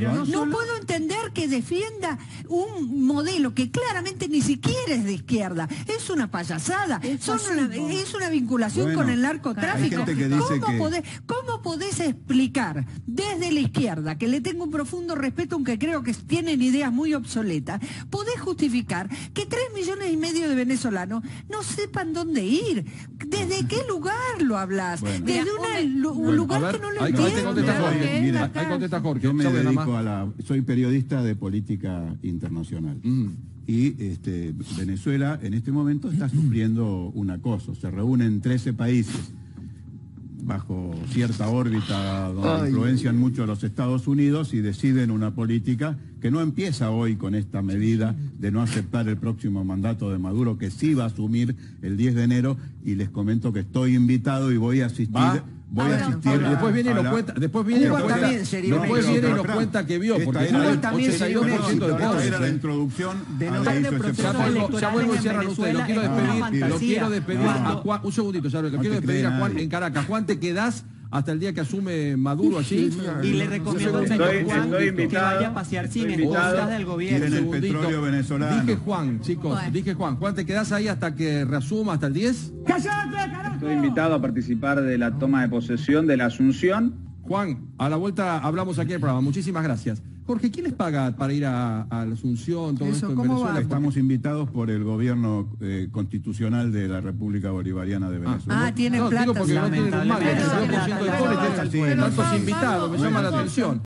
Pero no puedo entender que defienda un modelo que claramente ni siquiera es de izquierda. Es una payasada. Es una vinculación con el narcotráfico. Hay gente que dice ¿Cómo podés explicar desde la izquierda, que le tengo un profundo respeto, aunque creo que tienen ideas muy obsoletas, podés justificar que 3,5 millones de venezolanos no sepan dónde ir? ¿Desde qué lugar lo hablas? Bueno. Desde un lugar que no lo entiendo. Ahí contesta Jorge. Yo me dedico soy periodista de política internacional. Y Venezuela en este momento está sufriendo un acoso. Se reúnen 13 países bajo cierta órbita donde influencian mucho a los Estados Unidos y deciden una política que no empieza hoy con esta medida de no aceptar el próximo mandato de Maduro, que sí va a asumir el 10 de enero, y les comento que estoy invitado y voy a asistir. Después viene y nos cuenta, después viene y nos cuenta que vio, porque esta también sería un éxito de esta era la introducción. Ya vuelvo y cierran ustedes. Lo quiero despedir a Juan, un segundito, ya lo quiero despedir a Juan en Caracas. Juan, ¿te quedás hasta el día que asume Maduro allí? Y le recomiendo al señor Juan que vaya a pasear sin esposas del gobierno. El petróleo venezolano. Dije Juan, chicos, dije Juan. Juan, ¿te quedás ahí hasta que reasuma, hasta el 10? Estoy invitado a participar de la toma de posesión de la Asunción. Juan, a la vuelta hablamos aquí en el programa. Muchísimas gracias. Jorge, ¿quién les paga para ir a la Asunción, todo esto en Venezuela? Estamos invitados por el gobierno constitucional de la República Bolivariana de Venezuela. Tienen plata. Digo porque no tienen un mal, el 2% de cobre, tienen tantos invitados, me llama la atención.